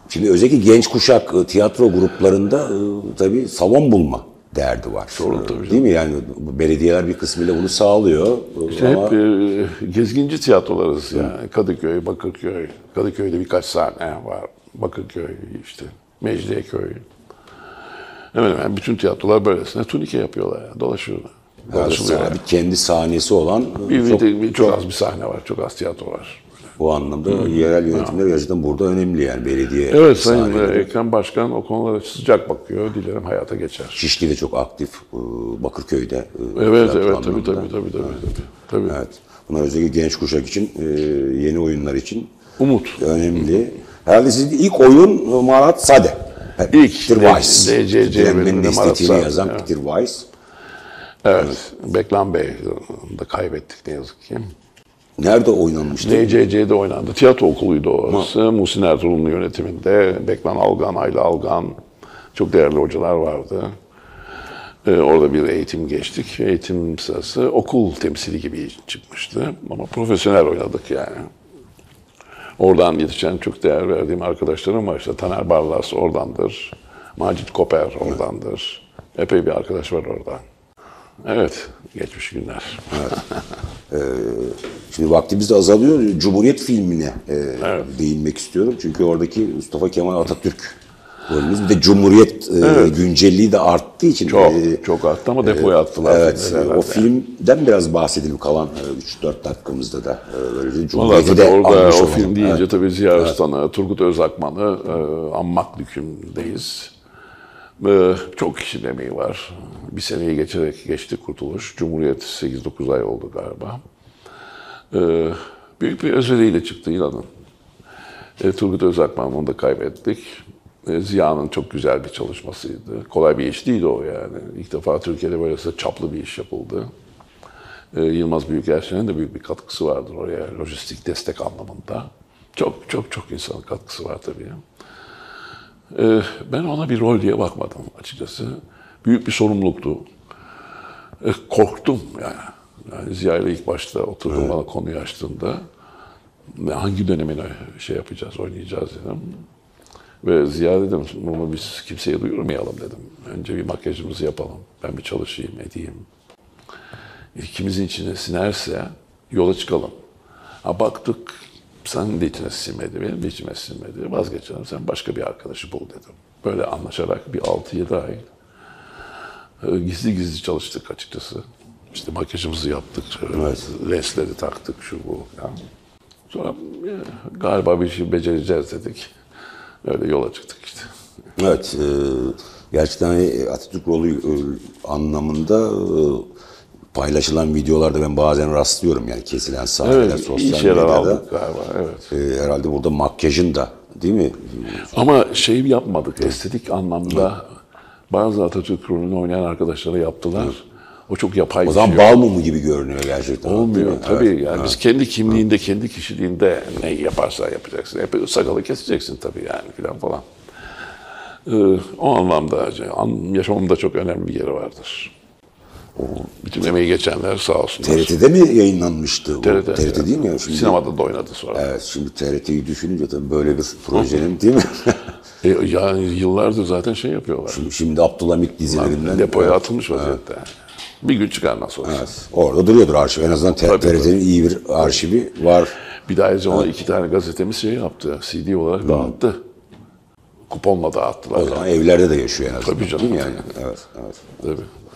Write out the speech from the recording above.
Şimdi özellikle genç kuşak tiyatro gruplarında tabii salon bulma derdi var. Sorun tabii. Değil mi? Yani belediyeler bir kısmıyla bunu sağlıyor. İşte ama... hep gezginci tiyatrolarız yani. Kadıköy, Bakırköy. Kadıköy'de birkaç sahne var. Bakırköy, işte Mecidiyeköy. Hemen hemen bütün tiyatrolar böylesine turnike yapıyorlar yani. Dolaşıyorlar. Yani kendi sahnesi olan çok az bir sahne var. Çok az tiyatro var. Bu anlamda yerel yönetimler gerçekten burada önemli yani belediye. Evet, Sayın Ekrem Başkan o konulara sıcak bakıyor. Dilerim hayata geçer. Şişli de çok aktif Bakırköy'de. Evet, tabii. Evet. Bunlar özellikle genç kuşak için, yeni oyunlar için umut önemli. Herhalde sizin ilk oyun Marat Sade. İlk Peter Weiss. DCC bölümünde estetiğini yazan Peter Weiss. Evet. Beklan Bey da kaybettik ne yazık ki. Nerede oynanmıştı? DCC'de oynandı. Tiyatro okuluydu orası. Muhsin Ertuğrul'un yönetiminde. Beklan Algan, Ayla Algan. Çok değerli hocalar vardı. Orada bir eğitim geçtik. Eğitim sırası okul temsili gibi çıkmıştı. Ama profesyonel oynadık yani. Oradan yetişen çok değer verdiğim arkadaşlarım var. İşte Taner Barlas oradandır. Macit Koper oradandır. Epey bir arkadaş var orada. Evet, geçmiş günler. Evet. Şimdi vaktimiz de azalıyor. Cumhuriyet filmine değinmek istiyorum. Çünkü oradaki Mustafa Kemal Atatürk rolümüz. Bir de Cumhuriyet güncelliği de arttığı için. Çok arttı ama depoya attılar. Evet, o filmden biraz bahsedelim kalan 3-4 dakikamızda da. Vallahi de orada o film deyince tabii Ziya Öztan'ı, Turgut Özakman'ı anmak yükümdeyiz. Çok kişinin emeği var. Bir seneyi geçti Kurtuluş. Cumhuriyet 8-9 ay oldu galiba. Büyük bir özveriyle çıktı inanın. Turgut Özakman onu da kaybettik. Ziya'nın çok güzel bir çalışmasıydı. Kolay bir iş değildi o yani. İlk defa Türkiye'de böylesi çaplı bir iş yapıldı. Yılmaz Büyükerşen'in de büyük bir katkısı vardır oraya. Lojistik destek anlamında. Çok insanın katkısı var tabii. Ben ona bir rol diye bakmadım açıkçası. Büyük bir sorumluluktu. Korktum yani. Ziya ile ilk başta oturdum bana konuyu açtığında hangi dönemine yapacağız, oynayacağız dedim. Ve Ziya dedim, bunu biz kimseye duyurmayalım dedim. Önce bir makyajımızı yapalım. Ben bir çalışayım, edeyim. İkimizin içine sinerse yola çıkalım. Baktık, senin de içine sinmedi, benim de içime sinmedi. Vazgeçelim, sen başka bir arkadaşı bul dedim. Böyle anlaşarak bir 6-7 ay gizli çalıştık açıkçası. İşte makyajımızı yaptık, lensleri taktık, şu bu. Yani. Sonra galiba bir şey becereceğiz dedik. Öyle yola çıktık işte. Evet, gerçekten Atatürk rolü anlamında paylaşılan videolarda ben bazen rastlıyorum yani kesilen sahneler sosyal medyada. Aldık galiba, evet. Herhalde burada makyajın da değil mi? Ama yapmadık, estetik anlamda bazı Atatürk rolünü oynayan arkadaşlara yaptılar. O çok yapay bir şey. O zaman bal mumu gibi görünüyor gerçekten. Olmuyor tabii yani biz kendi kimliğinde, kendi kişiliğinde ne yaparsan yapacaksın. Hep sakalı keseceksin tabii yani falan. O anlamda yaşamımda çok önemli bir yeri vardır. Bütün emeği geçenler sağ olsunlar. TRT'de mi yayınlanmıştı? TRT değil mi? Yani şimdi, sinemada da oynadı sonra. Evet, şimdi TRT'yi düşününce tabii böyle bir projenin değil mi? Yani yıllardır zaten yapıyorlar. Şimdi Abdülhamit dizilerinden. Depoya atılmış vaziyette. Bir gün çıkar nasıl olsa. Evet, orada duruyordur arşiv. En azından TRT'nin iyi bir arşivi var. Bir de ayrıca ona 2 tane gazetemiz yaptı. CD olarak dağıttı. Kuponla dağıttılar. O zaman evlerde de yaşıyor en azından. Tabii canım. Değil mi yani? Evet. Tabii.